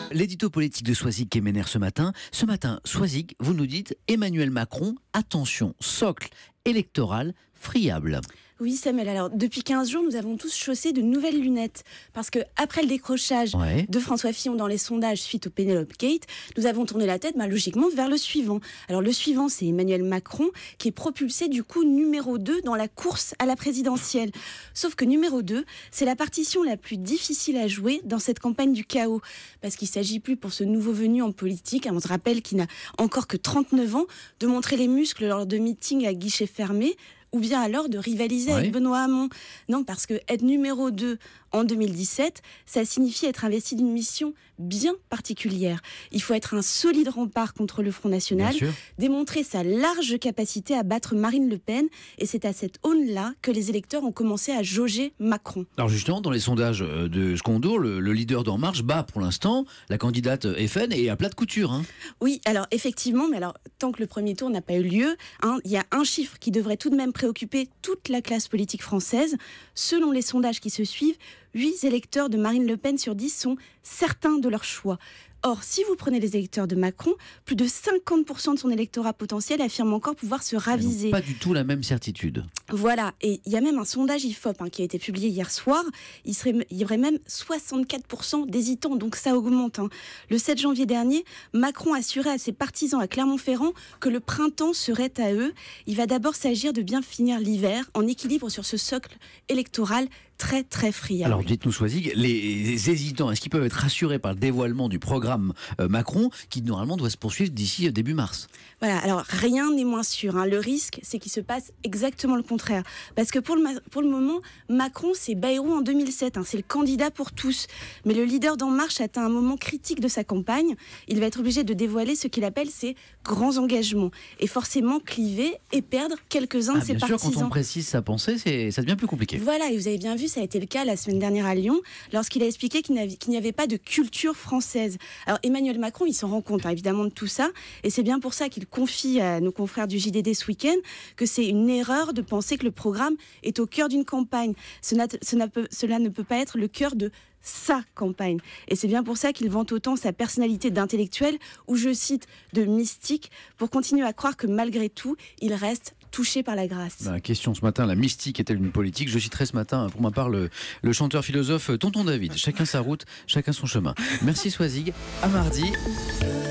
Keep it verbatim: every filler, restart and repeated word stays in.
L'édito politique de Soisig qui m'énerve ce matin. Ce matin, Soisig, vous nous dites Emmanuel Macron, attention, socle électoral friable. Oui Samuel, alors depuis quinze jours, nous avons tous chaussé de nouvelles lunettes. Parce que après le décrochage ouais. de François Fillon dans les sondages suite au Penelope Gate, nous avons tourné la tête bah, logiquement vers le suivant. Alors le suivant, c'est Emmanuel Macron qui est propulsé du coup numéro deux dans la course à la présidentielle. Sauf que numéro deux, c'est la partition la plus difficile à jouer dans cette campagne du chaos. Parce qu'il ne s'agit plus pour ce nouveau venu en politique, on se rappelle qu'il n'a encore que trente-neuf ans, de montrer les muscles lors de meetings à guichet fermé, ou bien alors de rivaliser ouais. avec Benoît Hamon. Non, parce que être numéro deux en deux mille dix-sept, ça signifie être investi d'une mission bien particulière. Il faut être un solide rempart contre le Front National, démontrer sa large capacité à battre Marine Le Pen, et c'est à cette aune-là que les électeurs ont commencé à jauger Macron. Alors justement, dans les sondages de Secondour, le, le leader d'En Marche bat pour l'instant la candidate F N et à plat de couture. Hein. Oui, alors effectivement, mais alors tant que le premier tour n'a pas eu lieu, hein, il y a un chiffre qui devrait tout de même préoccuper toute la classe politique française. Selon les sondages qui se suivent, huit électeurs de Marine Le Pen sur dix sont certains de leur choix. Or, si vous prenez les électeurs de Macron, plus de cinquante pour cent de son électorat potentiel affirme encore pouvoir se raviser. Pas du tout la même certitude. Voilà, et il y a même un sondage I F O P hein, qui a été publié hier soir. Il, serait, il y aurait même soixante-quatre pour cent d'hésitants, donc ça augmente. Hein. Le sept janvier dernier, Macron assurait à ses partisans à Clermont-Ferrand que le printemps serait à eux. Il va d'abord s'agir de bien finir l'hiver en équilibre sur ce socle électoral très très friable. Alors dites-nous Soisig, les hésitants, est-ce qu'ils peuvent être rassurés par le dévoilement du programme euh, Macron qui normalement doit se poursuivre d'ici euh, début mars? Voilà, alors rien n'est moins sûr. Hein. Le risque, c'est qu'il se passe exactement le contraire. Parce que pour le, pour le moment, Macron, c'est Bayrou en deux mille sept. Hein. C'est le candidat pour tous. Mais le leader d'En Marche atteint un moment critique de sa campagne. Il va être obligé de dévoiler ce qu'il appelle ses grands engagements. Et forcément cliver et perdre quelques-uns ah, de ses bien partisans. Bien sûr, quand on précise sa pensée, c'est, ça devient plus compliqué. Voilà, et vous avez bien vu, ça a été le cas la semaine dernière à Lyon, lorsqu'il a expliqué qu'il n'y avait, qu'il n'y avait pas de culture française. Alors Emmanuel Macron, il s'en rend compte hein, évidemment de tout ça, et c'est bien pour ça qu'il confie à nos confrères du J D D ce week-end que c'est une erreur de penser que le programme est au cœur d'une campagne. Cela, cela, peut, cela ne peut pas être le cœur de sa campagne. Et c'est bien pour ça qu'il vante autant sa personnalité d'intellectuel, ou je cite, de mystique, pour continuer à croire que malgré tout, il reste touché par la grâce. La question ce matin, la mystique est-elle une politique? Je citerai ce matin, pour ma part, le, le chanteur-philosophe Tonton David. Chacun sa route, chacun son chemin. Merci Soisig, à mardi.